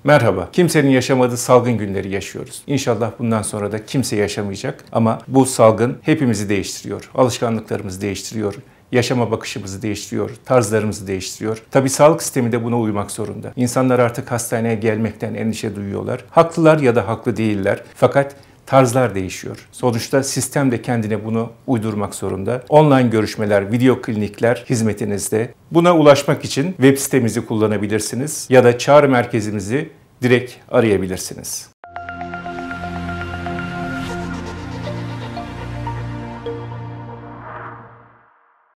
Merhaba. Kimsenin yaşamadığı salgın günleri yaşıyoruz. İnşallah bundan sonra da kimse yaşamayacak. Ama bu salgın hepimizi değiştiriyor. Alışkanlıklarımızı değiştiriyor. Yaşama bakışımızı değiştiriyor, tarzlarımızı değiştiriyor. Tabii sağlık sistemi de buna uymak zorunda. İnsanlar artık hastaneye gelmekten endişe duyuyorlar. Haklılar ya da haklı değiller. Fakat tarzlar değişiyor. Sonuçta sistem de kendine bunu uydurmak zorunda. Online görüşmeler, video klinikler hizmetinizde. Buna ulaşmak için web sitemizi kullanabilirsiniz ya da çağrı merkezimizi direkt arayabilirsiniz.